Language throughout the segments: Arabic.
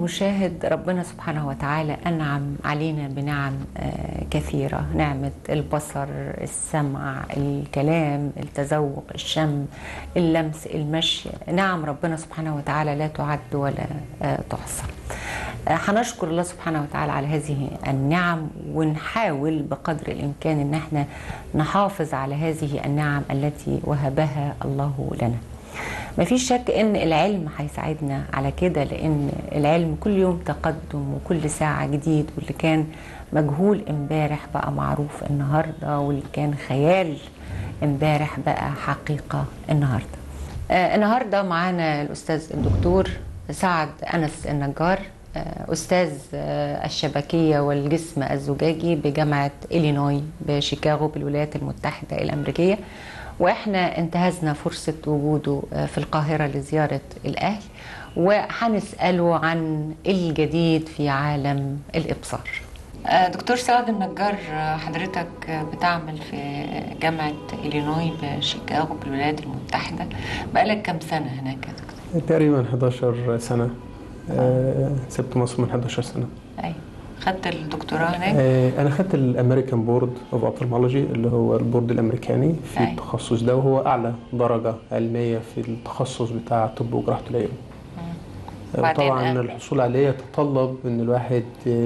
المشاهد، ربنا سبحانه وتعالى أنعم علينا بنعم كثيرة. نعمة البصر، السمع، الكلام، التذوق، الشم، اللمس، المشي. نعم ربنا سبحانه وتعالى لا تعد ولا تحصى. هنشكر الله سبحانه وتعالى على هذه النعم، ونحاول بقدر الإمكان أن احنا نحافظ على هذه النعم التي وهبها الله لنا. مفيش شك ان العلم هيساعدنا على كده، لان العلم كل يوم تقدم وكل ساعة جديد، واللي كان مجهول امبارح بقى معروف النهاردة، واللي كان خيال امبارح بقى حقيقة النهاردة. النهاردة معانا الأستاذ الدكتور سعد أنس النجار، أستاذ الشبكية والجسم الزجاجي بجامعة إلينوي بشيكاغو بالولايات المتحدة الأمريكية، واحنا انتهزنا فرصة وجوده في القاهرة لزيارة الأهل، وهنسأله عن الجديد في عالم الإبصار. دكتور سعد النجار، حضرتك بتعمل في جامعة إلينوي بشيكاغو بالولايات المتحدة، بقالك كم سنة هناك يا دكتور؟ تقريبا 11 سنة. سبت مصر من 11 سنة. أيوة. خدت الدكتوراه هناك؟ أنا خدت الأمريكان بورد أوف أوبتالمولوجي، اللي هو البورد الأمريكاني في التخصص ده، وهو أعلى درجة علمية في التخصص بتاع طب وجراحة العيون. طبعا الحصول عليه يتطلب إن الواحد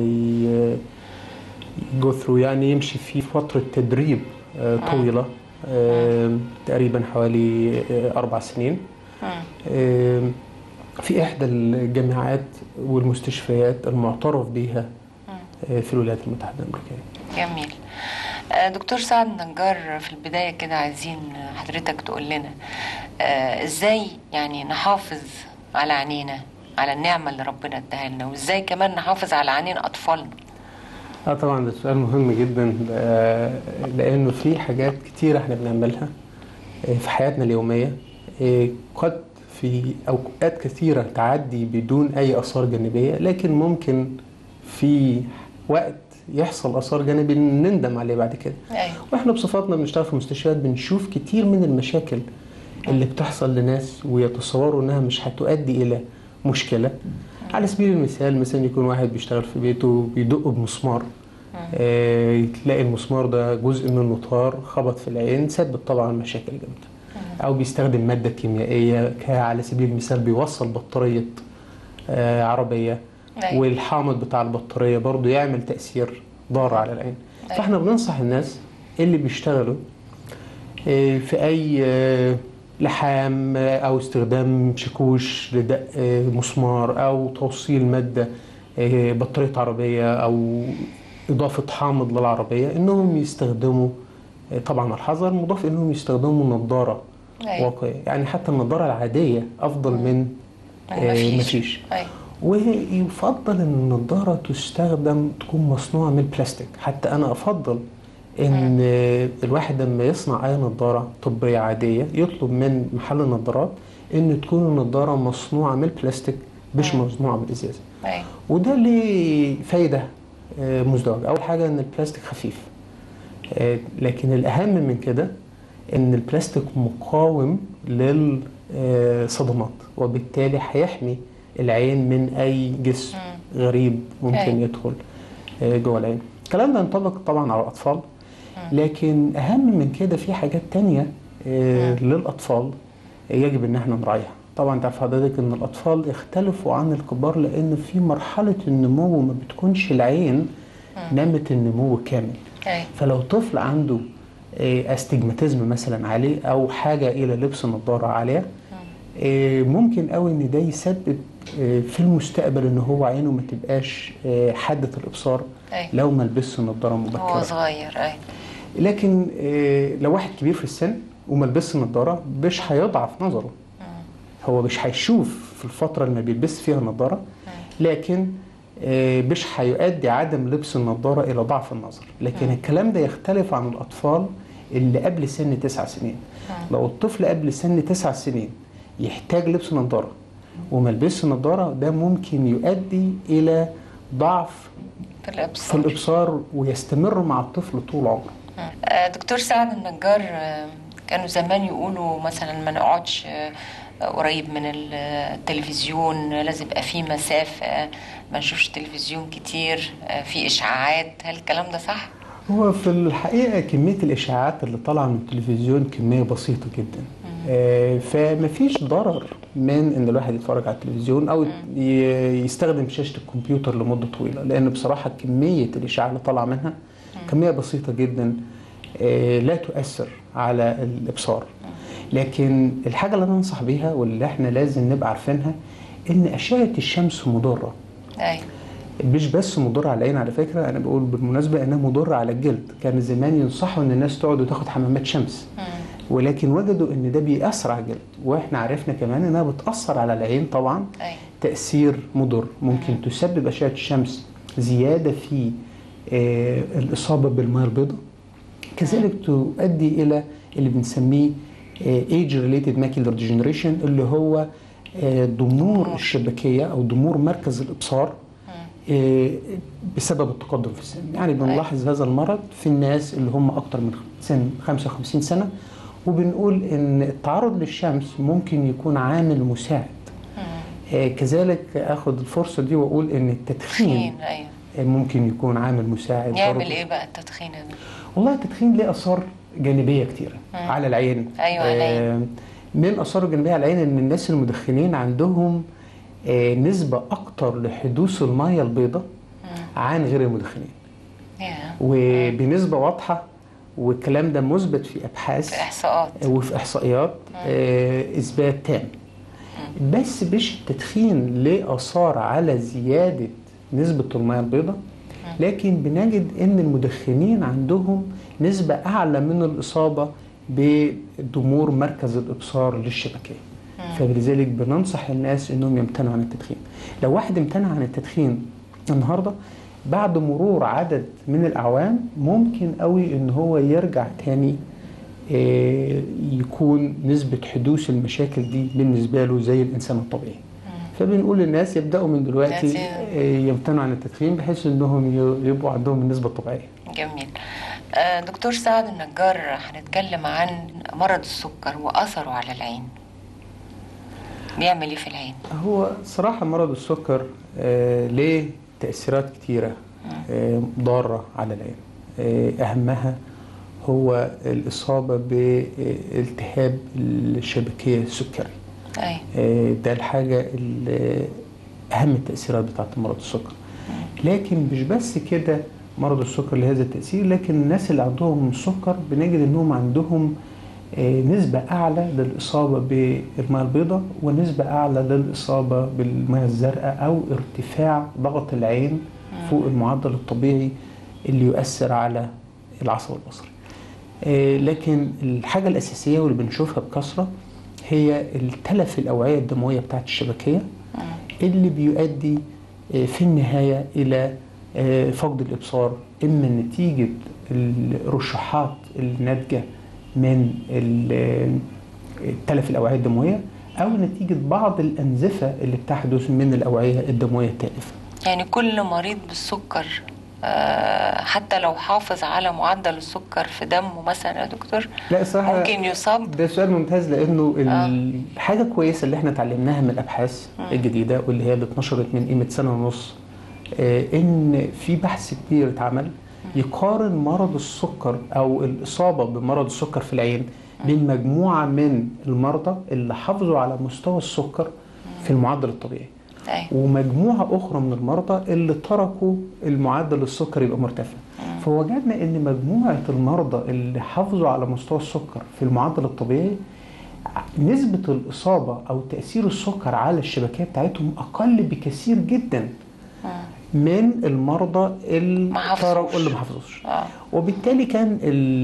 جو ثرو، يعني يمشي في فترة تدريب طويلة، تقريبا حوالي 4 سنين في إحدى الجامعات والمستشفيات المعترف بها في الولايات المتحدة الأمريكية. جميل. دكتور سعد النجار، في البداية كده عايزين حضرتك تقول لنا إزاي يعني نحافظ على عينينا، على النعمة اللي ربنا اداها لنا، وإزاي كمان نحافظ على عينين أطفالنا. طبعا ده سؤال مهم جدا، لأنه في حاجات كتيرة احنا بنعملها في حياتنا اليومية قد في أوقات كثيرة تعدي بدون أي آثار جانبية، لكن ممكن في وقت يحصل آثار جانبية نندم عليه بعد كده. أيوة. وإحنا بصفاتنا بنشتغل في مستشفيات بنشوف كتير من المشاكل اللي بتحصل لناس ويتصوروا إنها مش هتؤدي إلى مشكلة. على سبيل المثال، مثلا يكون واحد بيشتغل في بيته بيدق بمسمار، تلاقي المسمار ده جزء منه طار خبط في العين، سبب طبعا مشاكل جامدة. أو بيستخدم مادة كيميائية، على سبيل المثال بيوصل بطارية عربية، والحامض بتاع البطارية برضو يعمل تأثير ضار على العين. فاحنا بننصح الناس اللي بيشتغلوا في أي لحام أو استخدام شاكوش لدق مسمار أو توصيل مادة بطارية عربية أو إضافة حامض للعربية، إنهم يستخدموا طبعا الحذر، مضاف إنهم يستخدموا نظارة واقية. يعني حتى النظارة العادية أفضل من مفيش. ويفضل ان النظاره تكون مصنوعه من البلاستيك. حتى انا افضل ان الواحد لما يصنع اي نظاره طبيه عاديه يطلب من محل النظارات ان تكون النظاره مصنوعه من البلاستيك مش مصنوعه بالازاز. وده ليه فايده مزدوجه. اول حاجه ان البلاستيك خفيف، لكن الاهم من كده ان البلاستيك مقاوم للصدمات، وبالتالي هيحمي العين من أي جسم غريب ممكن يدخل جوه العين. الكلام ده ينطبق طبعا على الأطفال، لكن أهم من كده في حاجات تانية للأطفال يجب إن احنا نراعيها. طبعا تعرف حضرتك إن الأطفال يختلفوا عن الكبار، لأن في مرحلة النمو ما بتكونش العين نمت النمو كامل. فلو طفل عنده استجماتيزم مثلا عليه أو حاجة إلى لبس نظارة عالية، ممكن قوي ان ده يسبب في المستقبل ان هو عينه ما تبقاش حادة الابصار لو ما لبسش نظاره مبكره هو صغير. لكن لو واحد كبير في السن وما لبسش نظاره مش هيضعف نظره، هو مش هيشوف في الفتره اللي ما بيلبس فيها نظاره، لكن مش هيؤدي عدم لبس النظاره الى ضعف النظر. لكن الكلام ده يختلف عن الاطفال اللي قبل سن 9 سنين. لو الطفل قبل سن 9 سنين يحتاج لبس نظارة وما لبسش نظارة، ده ممكن يؤدي إلى ضعف في الإبصار ويستمر مع الطفل طول عمره. دكتور سعد النجار، كانوا زمان يقولوا مثلا ما نقعدش قريب من التلفزيون، لازم يبقى في مسافة، ما نشوفش تلفزيون كتير، في إشعاعات. هل الكلام ده صح؟ هو في الحقيقة كمية الإشاعات اللي طالعة من التلفزيون كمية بسيطة جدا. فمفيش ضرر من إن الواحد يتفرج على التلفزيون أو يستخدم شاشة الكمبيوتر لمدة طويلة، لأن بصراحة كمية الإشاعة اللي طالعة منها كمية بسيطة جدا، لا تؤثر على الإبصار. لكن الحاجة اللي أنا أنصح بيها واللي إحنا لازم نبقى عارفينها إن أشعة الشمس مضرة. أي. مش بس مضرة على العين، على فكرة أنا بقول بالمناسبة إنها مضرة على الجلد. كان زمان ينصحوا إن الناس تقعد وتاخد حمامات شمس، ولكن وجدوا إن ده بيأثر على الجلد، وإحنا عرفنا كمان إنها بتأثر على العين طبعا. أي. تأثير مضر. ممكن تسبب أشعة الشمس زيادة في الإصابة بالمياه البيضاء، كذلك تؤدي إلى اللي بنسميه age related macular degeneration، اللي هو ضمور الشبكية أو ضمور مركز الإبصار بسبب التقدم في السن. يعني بنلاحظ هذا المرض في الناس اللي هم أكتر من سن 55 سنة، وبنقول إن التعرض للشمس ممكن يكون عامل مساعد. كذلك أخذ الفرصة دي وأقول إن التدخين ممكن يكون عامل مساعد. يعمل إيه بقى التدخين ده؟ والله التدخين له آثار جانبية كتيرة على العين. أيوة العين. من آثاره الجانبية على العين إن الناس المدخنين عندهم نسبة أكتر لحدوث المياه البيضاء عن غير المدخنين، وبنسبة واضحة، والكلام ده مثبت في أبحاث، في إحصاءات وفي إحصائيات، إثبات تام. بس مش التدخين له آثار على زيادة نسبة المياه البيضاء، لكن بنجد إن المدخنين عندهم نسبة أعلى من الإصابة بضمور مركز الإبصار للشبكية. فلذلك بننصح الناس إنهم يمتنعوا عن التدخين. لو واحد امتنع عن التدخين النهاردة، بعد مرور عدد من الأعوام ممكن قوي إن هو يرجع تاني يكون نسبة حدوث المشاكل دي بالنسبة له زي الإنسان الطبيعي. فبنقول للناس يبدأوا من دلوقتي يمتنعوا عن التدخين بحيث إنهم يبقوا عندهم النسبة الطبيعية. جميل. دكتور سعد النجار، هنتكلم عن مرض السكر وأثره على العين. بيعمل ايه في العين؟ هو صراحة مرض السكر ليه تأثيرات كتيرة ضارة على العين. أهمها هو الإصابة بالتهاب الشبكية السكري. ده الحاجة أهم التأثيرات بتاعت مرض السكر. لكن مش بس كده مرض السكر لهذا التأثير، لكن الناس اللي عندهم سكر بنجد أنهم عندهم نسبة أعلى للإصابة بالمياه البيضاء، ونسبة أعلى للإصابة بالمياه الزرقاء، أو ارتفاع ضغط العين فوق المعدل الطبيعي اللي يؤثر على العصب البصري. لكن الحاجة الأساسية واللي بنشوفها بكثرة هي التلف الأوعية الدموية بتاعت الشبكية، اللي بيؤدي في النهاية إلى فقد الإبصار، إما نتيجة الرشحات الناتجة من التلف الأوعية الدموية، أو نتيجة بعض الأنزفة اللي بتحدث من الأوعية الدموية التالفة. يعني كل مريض بالسكر حتى لو حافظ على معدل السكر في دمه مثلا يا دكتور، لا صراحة ممكن يصاب؟ ده سؤال ممتاز، لأنه الحاجة كويسة اللي احنا اتعلمناها من الأبحاث الجديدة واللي هي اللي اتنشرت من قيمة سنة ونص، إن في بحث كبير اتعمل يقارن مرض السكر أو الإصابة بمرض السكر في العين بين مجموعة من المرضى اللي حافظوا على مستوى السكر في المعدل الطبيعي، ومجموعة أخرى من المرضى اللي تركوا المعدل السكر يبقى مرتفع. فوجدنا إن مجموعة المرضى اللي حافظوا على مستوى السكر في المعدل الطبيعي نسبة الإصابة أو تأثير السكر على الشبكية بتاعتهم أقل بكثير جدا من المرضى اللي ما حافظوش. وبالتالي كان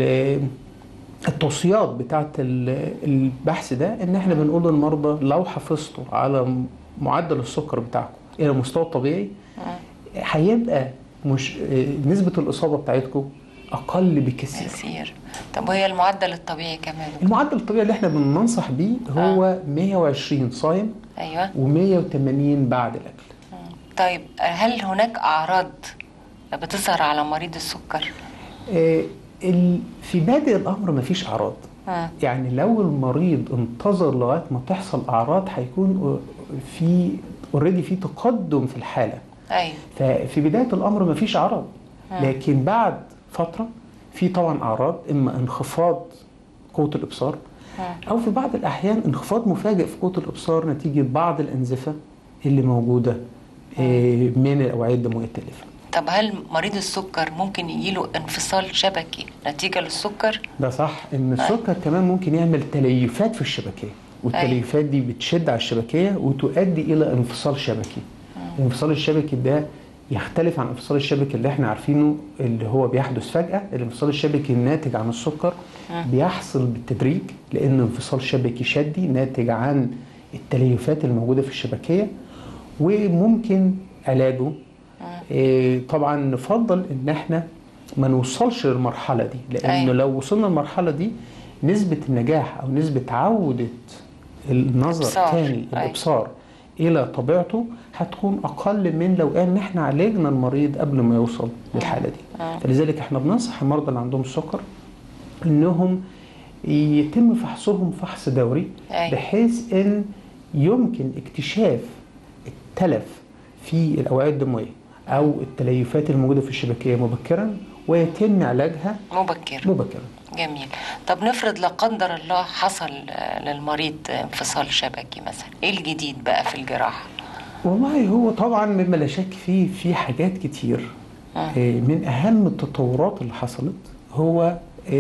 التوصيات بتاعت البحث ده ان احنا بنقول للمرضى لو حافظتوا على معدل السكر بتاعكم الى المستوى الطبيعي، هيبقى مش نسبة الإصابة بتاعتكم أقل بكثير. طب وهي المعدل الطبيعي كمان؟ المعدل الطبيعي اللي احنا بننصح بيه هو 120 صايم، أيوة، و180 بعد الأكل. طيب هل هناك أعراض بتظهر على مريض السكر؟ في بادئ الأمر مفيش أعراض، يعني لو المريض انتظر لغايه ما تحصل اعراض هيكون في اوريدي في تقدم في الحاله. ايوه. ففي بدايه الامر ما فيش اعراض، لكن بعد فتره في طبعا اعراض، اما انخفاض قوه الابصار او في بعض الاحيان انخفاض مفاجئ في قوه الابصار نتيجه بعض الانزفه اللي موجوده من الاوعيه الدمويه التالفه. طب هل مريض السكر ممكن يجيله انفصال شبكي نتيجة للسكر؟ ده صح، ان السكر كمان ممكن يعمل تليفات في الشبكية، والتليفات دي بتشد على الشبكية وتؤدي الى انفصال شبكي. الانفصال الشبكي ده يختلف عن الانفصال الشبكي اللي احنا عارفينه اللي هو بيحدث فجأة. الانفصال الشبكي الناتج عن السكر بيحصل بالتدريج، لان انفصال شبكي شدي ناتج عن التليفات الموجودة في الشبكية، وممكن علاجه طبعا نفضل ان احنا ما نوصلش للمرحله دي، لانه لو وصلنا للمرحله دي نسبه النجاح او نسبه عوده النظر تاني الابصار الى طبيعته هتكون اقل من لو ان احنا عالجنا المريض قبل ما يوصل للحاله دي. فلذلك احنا بننصح المرضى اللي عندهم السكر انهم يتم فحصهم فحص دوري، بحيث ان يمكن اكتشاف التلف في الاوعيه الدمويه او التليفات الموجوده في الشبكيه مبكرا، ويتم علاجها مبكرا. جميل. طب نفرض لا قدر الله حصل للمريض انفصال شبكي مثلا، ايه الجديد بقى في الجراحه؟ والله هو طبعا مما لا شك فيه في حاجات كتير. من اهم التطورات اللي حصلت هو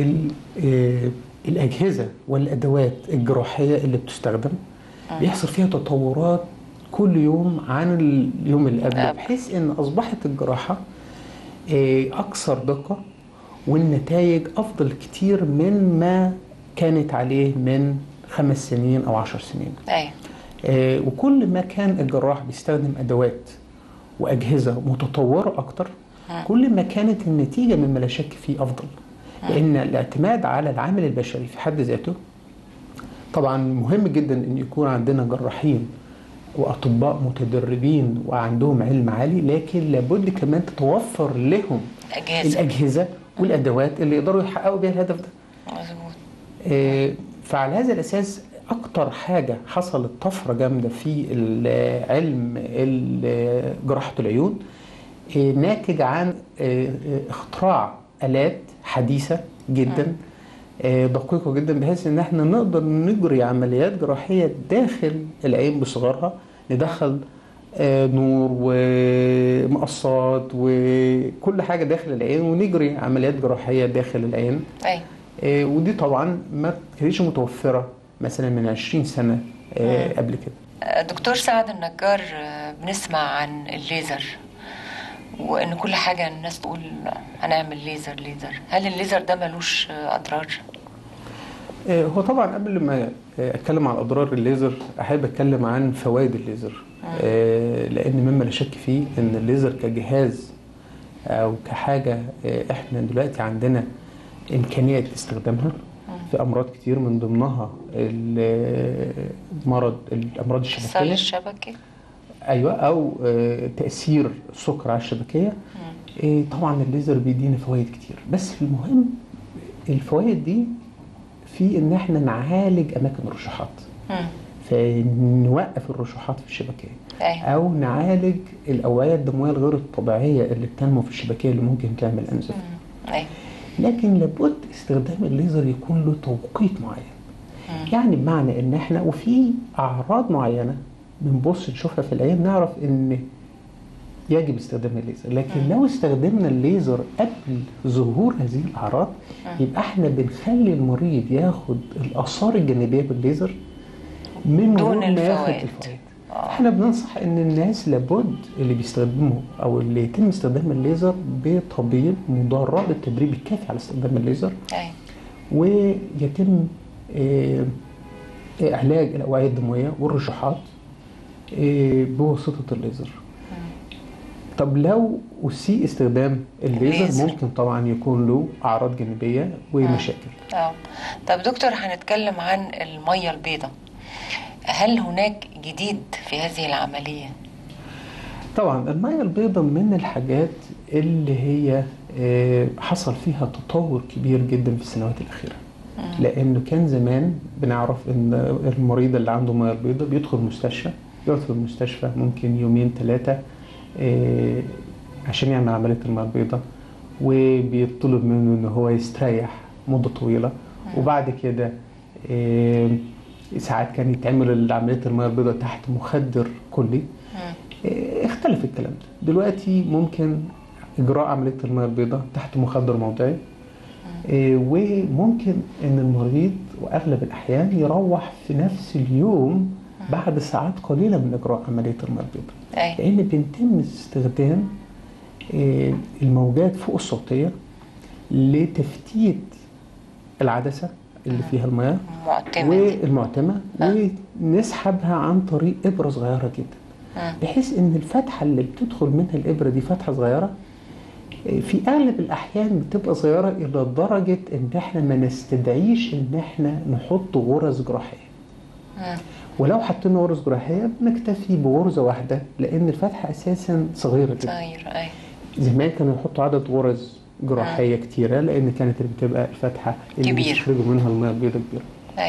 الاجهزه والادوات الجراحيه اللي بتستخدم. بيحصل فيها تطورات كل يوم عن اليوم اللي قبله، بحيث ان اصبحت الجراحه اكثر دقه والنتائج افضل كتير من ما كانت عليه من 5 سنين او 10 سنين. وكل ما كان الجراح بيستخدم ادوات واجهزه متطوره اكتر، كل ما كانت النتيجه مما لا شك فيه افضل. لان الاعتماد على العامل البشري في حد ذاته طبعا مهم جدا ان يكون عندنا جراحين واطباء متدربين وعندهم علم عالي، لكن لابد كمان تتوفر لهم الاجهزه والادوات اللي يقدروا يحققوا بيها الهدف ده. مظبوط. فعلى هذا الاساس اكتر حاجه حصلت طفره جامده في علم جراحه العيون ناتج عن اختراع آلات حديثه جدا دقيقه جدا، بحيث ان احنا نقدر نجري عمليات جراحيه داخل العين بصغرها، ندخل نور ومقصات وكل حاجه داخل العين ونجري عمليات جراحيه داخل العين. ودي طبعا ما كانتش متوفره مثلا من 20 سنه قبل كده. دكتور سعد النجار، بنسمع عن الليزر وان كل حاجه الناس تقول هنعمل ليزر. هل الليزر ده ملوش اضرار؟ هو طبعا قبل ما اتكلم عن اضرار الليزر احب اتكلم عن فوائد الليزر. لان مما لا شك فيه ان الليزر كجهاز او كحاجه احنا دلوقتي عندنا امكانيه استخدامها في امراض كتير، من ضمنها الامراض الشبكيه. الشبكي. ايوه، او تاثير السكر على الشبكيه. طبعا الليزر بيدينا فوائد كتير، بس المهم الفوائد دي في ان احنا نعالج اماكن الرشحات، فنوقف الرشحات في الشبكيه، او نعالج الاوعيه الدمويه الغير الطبيعيه اللي بتنمو في الشبكيه اللي ممكن تعمل انزفه. لكن لابد استخدام الليزر يكون له توقيت معين. يعني بمعنى ان احنا وفي اعراض معينه بنبص نشوفها في العين نعرف ان يجب استخدام الليزر، لكن لو استخدمنا الليزر قبل ظهور هذه الاعراض يبقى احنا بنخلي المريض ياخد الاثار الجانبيه بالليزر من دون غير ما ياخد الفوائد. احنا بننصح ان الناس لابد اللي بيستخدموا او اللي يتم استخدام الليزر بطبيب مدرب بالتدريب الكافي على استخدام الليزر. ويتم علاج الاوعيه الدمويه والرشحات بواسطه الليزر. طب لو أسيء استخدام الليزر ممكن طبعا يكون له أعراض جانبية ومشاكل. طب دكتور، هنتكلم عن المية البيضاء. هل هناك جديد في هذه العملية؟ طبعا المية البيضاء من الحاجات اللي هي حصل فيها تطور كبير جدا في السنوات الأخيرة. لانه كان زمان بنعرف ان المريض اللي عنده ميه البيضاء بيدخل مستشفى، يقعد في المستشفى ممكن يومين 3 عشان يعمل عمليه الميه البيضاء، وبيطلب منه ان هو يستريح مده طويله، وبعد كده ساعات كان يتعمل عمليه الميه البيضاء تحت مخدر كلي. اختلف الكلام ده دلوقتي، ممكن اجراء عمليه الميه البيضاء تحت مخدر موضعي، وممكن ان المريض واغلب الاحيان يروح في نفس اليوم بعد ساعات قليله من اجراء عمليه الميه البيضاء، لان بيتم استخدام الموجات فوق الصوتيه لتفتيت العدسه اللي فيها المياه والمعتمه، ونسحبها عن طريق ابره صغيره جدا، بحيث ان الفتحه اللي بتدخل منها الابره دي فتحه صغيره، في اغلب الاحيان بتبقى صغيره الى درجه ان احنا ما نستدعيش ان احنا نحط غرز جراحيه. ولو حطينا غرز جراحيه بنكتفي بغرزه واحده، لان الفتحه اساسا صغيره جدا. زمان كانوا يحطوا عدد غرز جراحيه كتيره، لان كانت بتبقى الفتحه اللي بيخرجوا منها الميه البيضاء كبيره.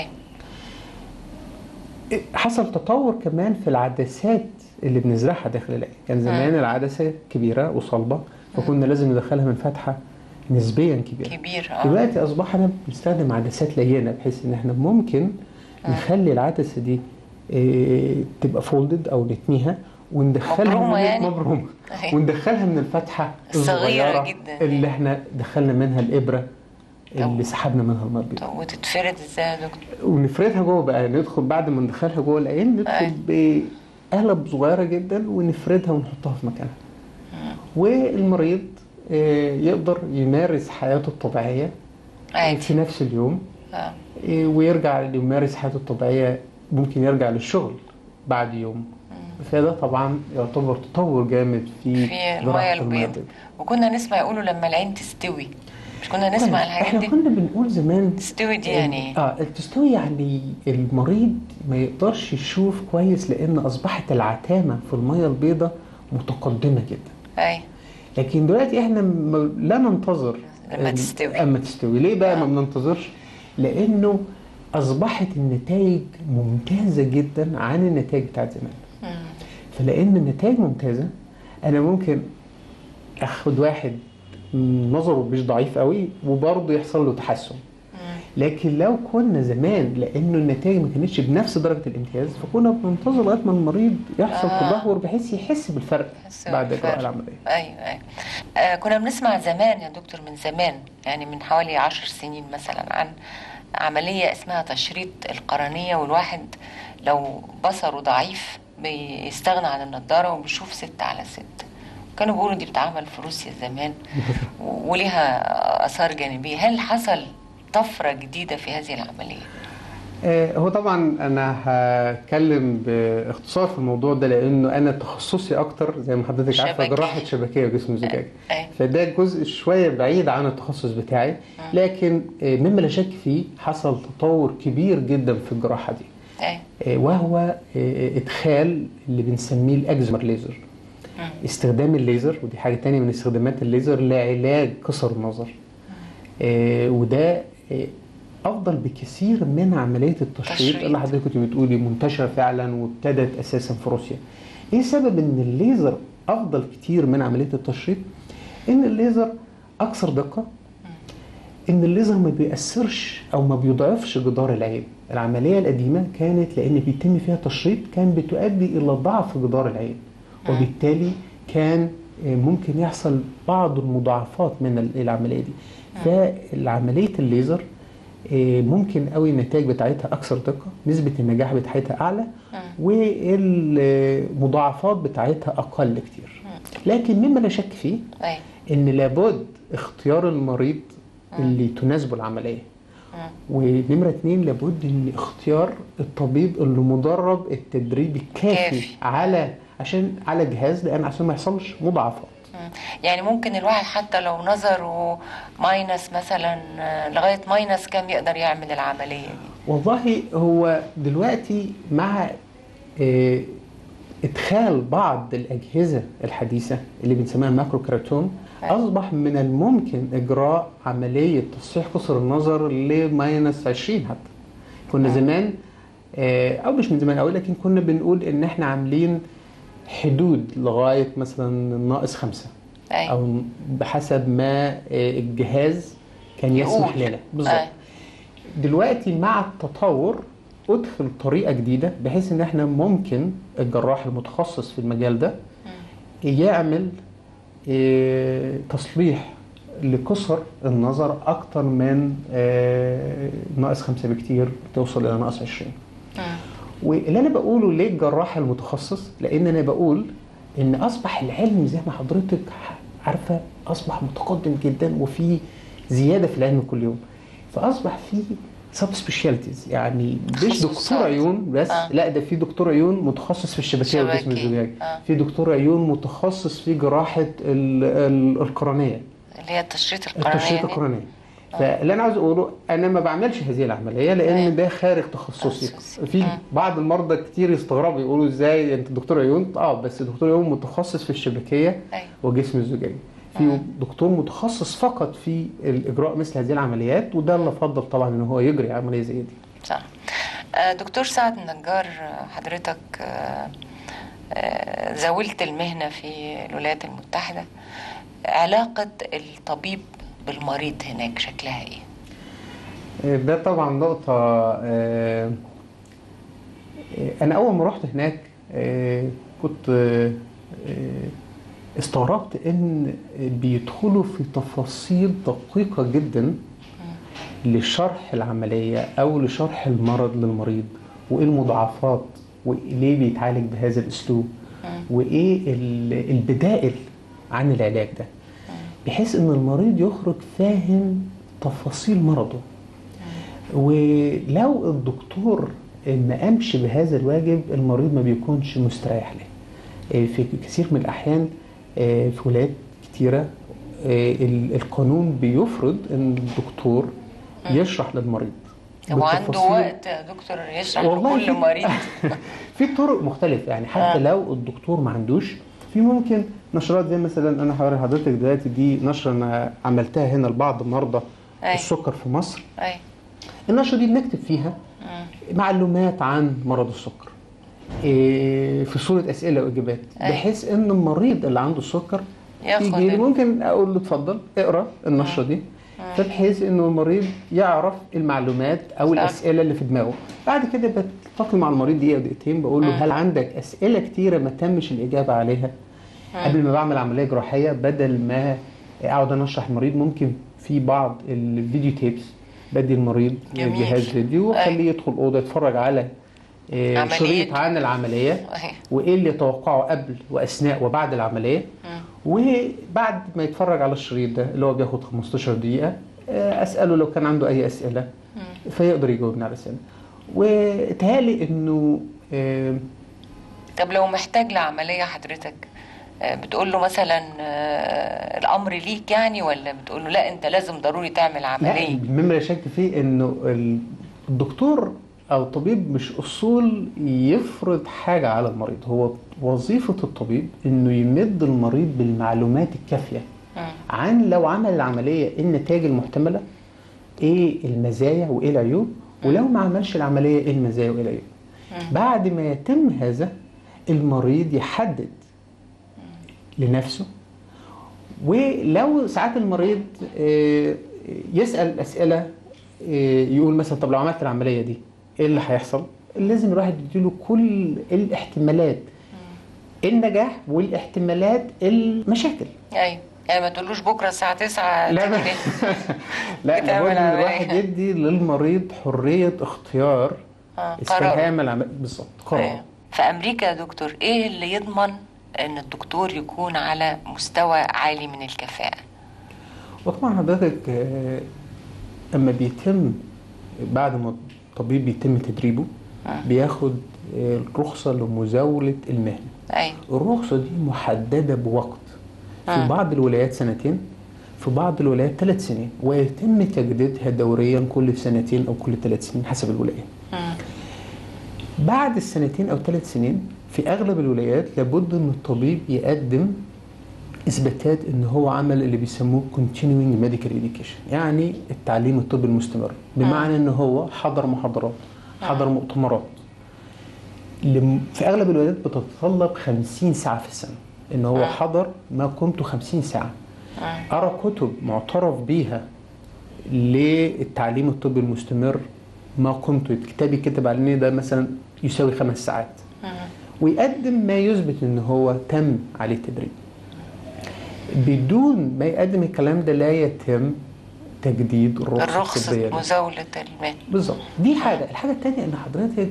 حصل تطور كمان في العدسات اللي بنزرعها داخل العين. كان زمان العدسه كبيره وصلبه، فكنا لازم ندخلها من فتحه نسبيا كبيره. دلوقتي اصبحنا بنستخدم عدسات لينه، بحيث ان احنا ممكن نخلي العدسه دي تبقى فولدد او نتنيها وندخلها مبرومه وندخلها من الفتحه الصغيره جدا اللي احنا دخلنا منها الابره اللي سحبنا منها الميه البيضاء. وتتفرد ازاي يا دكتور؟ ونفردها جوه بقى، ندخل بعد ما ندخلها جوه العين ندخل بقلب صغيره جدا ونفردها ونحطها في مكانها. والمريض يقدر يمارس حياته الطبيعيه في نفس اليوم، ويرجع يمارس حياته الطبيعيه، ممكن يرجع للشغل بعد يوم. فده طبعا يعتبر تطور جامد في الميه البيضاء. وكنا نسمع يقولوا لما العين تستوي، مش كنا نسمع الحاجات دي؟ احنا كنا بنقول زمان تستوي دي يعني تستوي يعني المريض ما يقدرش يشوف كويس، لان اصبحت العتامه في الميه البيضاء متقدمه جدا. لكن دلوقتي احنا لا ننتظر اما تستوي. ليه بقى ما بننتظرش؟ لانه اصبحت النتائج ممتازه جدا عن النتائج بتاعت زمان. فلان النتائج ممتازه، انا ممكن اخد واحد نظره مش ضعيف قوي وبرضه يحصل له تحسن. لكن لو كنا زمان، لانه النتائج ما كانتش بنفس درجه الامتياز، فكنا بننتظر لغايه ما المريض يحصل تدهور بحيث يحس بالفرق بعد اجراء العمليه. ايوه. كنا بنسمع زمان يا دكتور، من زمان يعني من حوالي 10 سنين مثلا، عن عمليه اسمها تشريط القرنيه، والواحد لو بصره ضعيف بيستغنى عن النضاره وبيشوف 6/6. كانوا بيقولوا دي بتعمل في روسيا زمان وليها اثار جانبيه. هل حصل طفره جديده في هذه العمليه؟ هو طبعا انا هتكلم باختصار في الموضوع ده، لانه انا تخصصي اكتر زي ما حضرتك عارفه جراحه شبكيه وجسم زجاجي. فده جزء شويه بعيد عن التخصص بتاعي، لكن مما لا شك فيه حصل تطور كبير جدا في الجراحه دي، وهو ادخال اللي بنسميه الاكزيمر ليزر. استخدام الليزر، ودي حاجه تانية من استخدامات الليزر لعلاج قصر النظر. وده افضل بكثير من عمليه التشريط اللي حضرتك كنت بتقولي منتشره فعلا وابتدت اساسا في روسيا. ايه سبب ان الليزر افضل كتير من عمليه التشريط؟ ان الليزر اكثر دقه، ان الليزر ما بيأثرش او ما بيضعفش جدار العين. العمليه القديمه كانت لان بيتم فيها تشريط كان بتؤدي الى ضعف جدار العين، وبالتالي كان ممكن يحصل بعض المضاعفات من العمليه دي. فالعمليه الليزر ممكن قوي النتائج بتاعتها اكثر دقه، نسبه النجاح بتاعتها اعلى، والمضاعفات بتاعتها اقل كتير. لكن مما لا شك فيه ان لابد اختيار المريض اللي تناسبه العمليه. ونمرة 2 لابد ان اختيار الطبيب اللي مدرب التدريب الكافي عشان على جهاز، لان عشان ما يحصلش مضاعفات. يعني ممكن الواحد حتى لو نظره ماينس مثلا لغايه ماينس كام يقدر يعمل العمليه دي؟ والله هو دلوقتي مع ادخال بعض الاجهزه الحديثه اللي بنسميها ماكرو كيراتون اصبح من الممكن اجراء عمليه تصحيح قصر النظر لماينس 20 حتى. كنا زمان او مش من زمان قوي، لكن كنا بنقول ان احنا عاملين حدود لغايه مثلا ناقص 5 او بحسب ما الجهاز كان يسمح لنا بالظبط. دلوقتي مع التطور ادخل طريقه جديده بحيث ان احنا ممكن الجراح المتخصص في المجال ده يعمل تصليح لقصر النظر اكتر من ناقص 5 بكتير، توصل الى ناقص 20. واللي انا بقوله ليه الجراح المتخصص؟ لان انا بقول ان اصبح العلم زي ما حضرتك عارفه اصبح متقدم جدا، وفي زياده في العلم كل يوم، فاصبح في سب سبيشاليتيز، يعني مش دكتور عيون بس، لا ده في دكتور عيون متخصص في الشبكيه والجسم الزجاجي، في دكتور عيون متخصص في جراحه القرنيه اللي هي التشريط القرنيه. فاللي انا عاوز اقوله انا ما بعملش هذه العمليه لان ده خارج تخصصي. في بعض المرضى كتير يستغربوا يقولوا ازاي انت دكتور عيون؟ بس دكتور عيون متخصص في الشبكيه والجسم الزجاجي. في دكتور متخصص فقط في الاجراء مثل هذه العمليات، وده اللي افضل طبعا ان هو يجري عمليه زي دي. صح. دكتور سعد النجار، حضرتك زاولت المهنه في الولايات المتحده، علاقه الطبيب بالمريض هناك شكلها ايه؟ ده طبعا نقطة. أنا أول ما رحت هناك كنت استغربت إن بيدخلوا في تفاصيل دقيقة جدا لشرح العملية أو لشرح المرض للمريض، وإيه المضاعفات، وليه بيتعالج بهذا الأسلوب، وإيه البدائل عن العلاج ده، بحيث ان المريض يخرج فاهم تفاصيل مرضه. ولو الدكتور ما قامش بهذا الواجب المريض ما بيكونش مستريح له. في كثير من الاحيان في ولايات كتيره القانون بيفرض ان الدكتور يشرح للمريض. هو عنده وقت يا دكتور يشرح لكل مريض؟ في طرق مختلفه، يعني حتى لو الدكتور ما عندوش، في ممكن نشرات زي مثلا انا هوري حضرتك دلوقتي، دي نشره انا عملتها هنا لبعض مرضى السكر في مصر. النشره دي بنكتب فيها معلومات عن مرض السكر في صوره اسئله واجابات، بحيث ان المريض اللي عنده السكر يجي ممكن اقول له اتفضل اقرا النشره دي، فبحيث انه المريض يعرف المعلومات او الاسئله اللي في دماغه. بعد كده بتفاصل مع المريض دقيقه ودقيقتين، بقول له هل عندك اسئله كتيره ما تمش الاجابه عليها قبل ما بعمل عمليه جراحيه، بدل ما اقعد انا اشرح المريض. ممكن في بعض الفيديو تيبس بدي المريض جهاز فيديو واخليه يدخل اوضه يتفرج على شريط عن العمليه وايه اللي يتوقعه قبل واثناء وبعد العمليه. وبعد ما يتفرج على الشريط ده اللي هو بياخد 15 دقيقه اساله لو كان عنده اي اسئله فيقدر يجاوبني على الاسئله. وتهيألي انه طب لو محتاج لعمليه حضرتك بتقول له مثلا الامر ليك يعني، ولا بتقول له لا انت لازم ضروري تعمل عمليه؟ لا، مما لا شك فيه انه الدكتور او الطبيب مش اصول يفرض حاجه على المريض. هو وظيفه الطبيب انه يمد المريض بالمعلومات الكافيه عن لو عمل العمليه ايه النتائج المحتمله، ايه المزايا وايه العيوب، ولو ما عملش العمليه ايه المزايا وايه العيوب. بعد ما يتم هذا المريض يحدد لنفسه. ولو ساعات المريض يسأل أسئلة، يقول مثلا طب لو عملت العملية دي ايه اللي هيحصل؟ لازم الواحد يديله كل الاحتمالات النجاح والاحتمالات المشاكل. ايوه، يعني ما تقولوش بكره الساعه 9 لا تيجي لا، لابد ان الواحد يدي للمريض حريه اختيار قرار هيعمل عمليه بالظبط قرار. في امريكا يا دكتور ايه اللي يضمن ان الدكتور يكون على مستوى عالي من الكفاءه؟ وطبعا حضرتك اما بيتم بعد ما الطبيب بيتم تدريبه بياخد الرخصه لمزاوله المهنه. الرخصه دي محدده بوقت، في بعض الولايات 2 سنين، في بعض الولايات 3 سنين، ويتم تجديدها دوريا كل 2 أو كل 3 سنين حسب الولايه. بعد 2 أو 3 سنين في اغلب الولايات لابد ان الطبيب يقدم اثباتات ان هو عمل اللي بيسموه continuing medical education، يعني التعليم الطبي المستمر، بمعنى ان هو حضر محاضرات، حضر مؤتمرات. في اغلب الولايات بتتطلب 50 ساعه في السنه، ان هو حضر ما قيمته 50 ساعه. قرا كتب معترف بيها للتعليم الطبي المستمر، ما قيمته كتاب يكتب عليه ده مثلا يساوي 5 ساعات، ويقدم ما يثبت ان هو تم عليه تدريب. بدون ما يقدم الكلام ده لا يتم تجديد الرخصة الطبية، مزاولة المال. بالظبط. دي حاجة. الحاجة الثانية ان حضرتك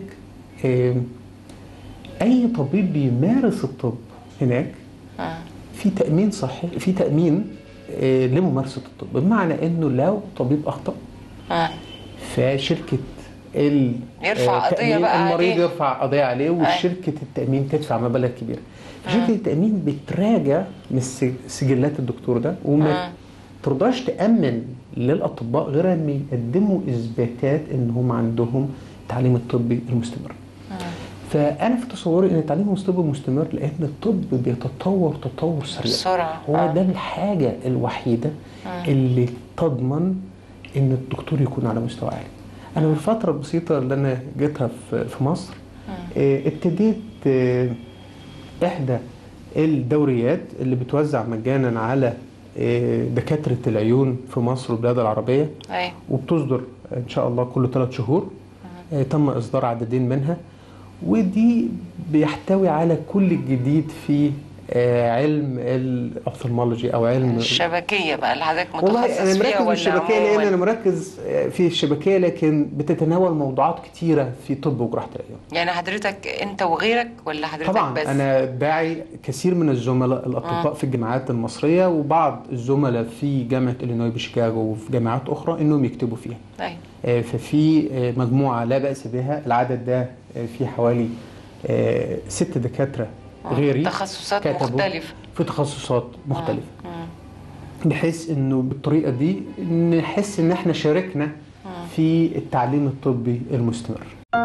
اي طبيب بيمارس الطب هناك في تأمين صحي، في تأمين لممارسة الطب، بمعنى انه لو طبيب اخطأ فشركة يرفع قضية بقى المريض عليه، يرفع قضية عليه، وشركة التأمين تدفع مبالغ كبيرة. شركة التأمين بتراجع من سجلات الدكتور ده، وما ترضاش تأمن للأطباء غير أن يقدموا إثباتات أن هم عندهم التعليم الطبي المستمر. فأنا في تصوري أن التعليم الطبي مستمر لأن الطب بيتطور تطور سريع. هو ده الحاجة الوحيدة اللي تضمن أن الدكتور يكون على مستوى عالي. أنا في الفترة البسيطة اللي أنا جيتها في مصر ابتديت إحدى الدوريات اللي بتوزع مجانا على دكاترة العيون في مصر والبلاد العربية، وبتصدر إن شاء الله كل 3 شهور. تم إصدار عددين منها، ودي بيحتوي على كل الجديد في علم الأوفثالمولوجي أو علم الشبكية بقى اللي حضرتك متخصص والله أنا مركز فيها، في الشبكية لأن أنا مركز في الشبكية، لكن بتتناول موضوعات كتيرة في طب وجراحة العيون. يعني حضرتك أنت وغيرك ولا حضرتك طبعا بس؟ أنا داعي كثير من الزملاء الأطباء في الجامعات المصرية وبعض الزملاء في جامعة إلينوي بشيكاغو وفي جامعات أخرى إنهم يكتبوا فيها. ففي مجموعة لا بأس بها. العدد ده في حوالي 6 دكاترة غيري، تخصصات مختلفة، في تخصصات مختلفة، بحيث انه بالطريقة دي نحس ان احنا شاركنا في التعليم الطبي المستمر.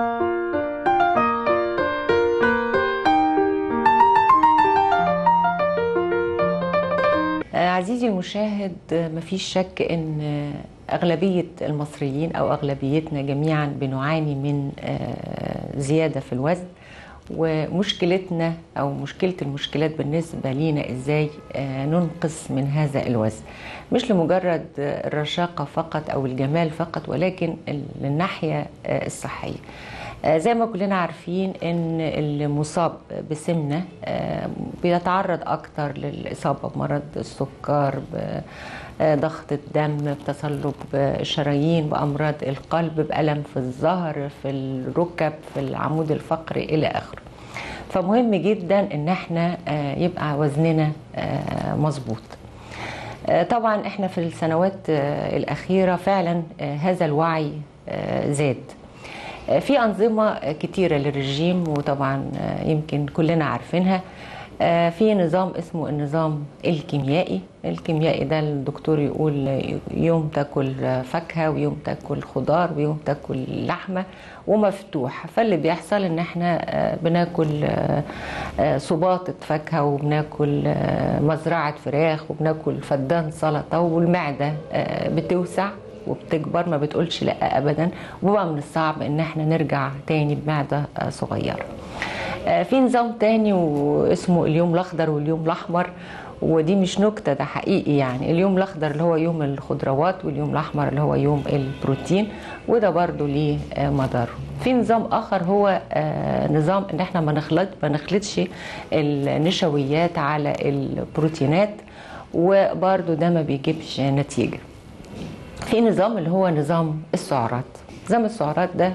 عزيزي المشاهد، مفيش شك ان أغلبية المصريين أو أغلبيتنا جميعا بنعاني من زيادة في الوزن، ومشكلتنا أو مشكلة المشكلات بالنسبة لينا إزاي ننقص من هذا الوزن، مش لمجرد الرشاقة فقط أو الجمال فقط، ولكن للناحية الصحية. زي ما كلنا عارفين ان المصاب بسمنة بيتعرض اكتر للإصابة بمرض السكر، بضغط الدم، بتصلب الشرايين، بأمراض القلب، بألم في الظهر، في الركب، في العمود الفقري إلى آخره. فمهم جدا ان احنا يبقى وزننا مظبوط. طبعا احنا في السنوات الأخيرة فعلا هذا الوعي زاد. في أنظمة كتيرة للرجيم، وطبعا يمكن كلنا عارفينها. في نظام اسمه النظام الكيميائي. الكيميائي ده الدكتور يقول يوم تاكل فاكهة ويوم تاكل خضار ويوم تاكل لحمة، ومفتوح. فاللي بيحصل ان احنا بناكل صباطة فاكهة وبناكل مزرعة فراخ وبناكل فدان سلطة، والمعدة بتوسع وبتكبر، ما بتقولش لا ابدا، وبقى من الصعب ان احنا نرجع تاني بمعدة صغيرة. في نظام تاني واسمه اليوم الاخضر واليوم الاحمر، ودي مش نكتة، ده حقيقي. يعني اليوم الاخضر اللي هو يوم الخضروات، واليوم الاحمر اللي هو يوم البروتين، وده برضو ليه مضار. في نظام اخر هو نظام ان احنا ما نخلطش النشويات على البروتينات، وبرضو ده ما بيجيبش نتيجة. في نظام اللي هو نظام السعرات. نظام السعرات ده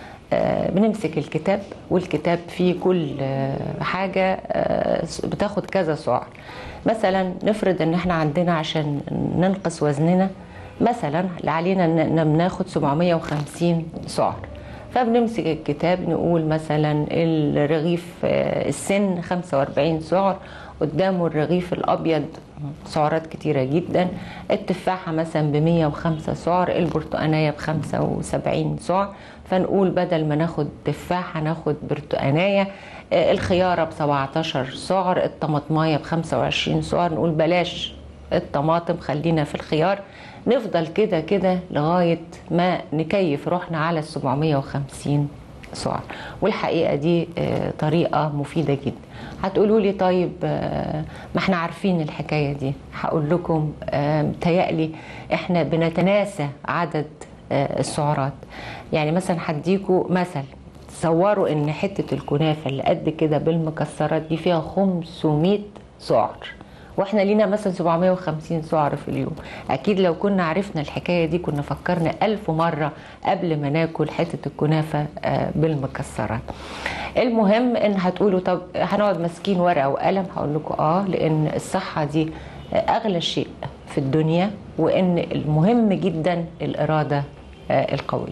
بنمسك الكتاب، والكتاب فيه كل حاجة بتاخد كذا سعر. مثلا نفرض ان احنا عندنا عشان ننقص وزننا مثلا علينا ان ناخد 750 سعر، فبنمسك الكتاب نقول مثلا الرغيف السن 45 سعر، قدامه الرغيف الأبيض سعرات كتيرة جدا، التفاحة مثلا ب105 سعر، البرتقانية ب75 سعر، فنقول بدل ما ناخد تفاحة ناخد برتقانية. الخيارة ب17 سعر، الطماطماية ب25 سعر، نقول بلاش الطماطم خلينا في الخيار. نفضل كده كده لغاية ما نكيف روحنا على 750 سعر. والحقيقة دي طريقة مفيدة جدا. هتقولوا لي طيب ما احنا عارفين الحكاية دي. هقول لكم متهيألي احنا بنتناسى عدد السعرات. يعني مثلا هديكوا مثل، تصوروا ان حتة الكنافة اللي قد كده بالمكسرات دي فيها 500 سعر، واحنا لينا مثلا 750 سعر في اليوم. اكيد لو كنا عرفنا الحكاية دي كنا فكرنا 1000 مرة قبل ما ناكل حتة الكنافة بالمكسرات. المهم ان هتقولوا طب هنقعد ماسكين ورقة وقلم. هقول لكم لان الصحة دي اغلى شيء في الدنيا، وان المهم جدا الارادة القوية.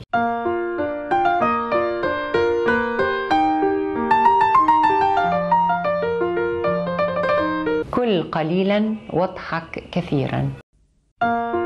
كل قليلا واضحك كثيرا.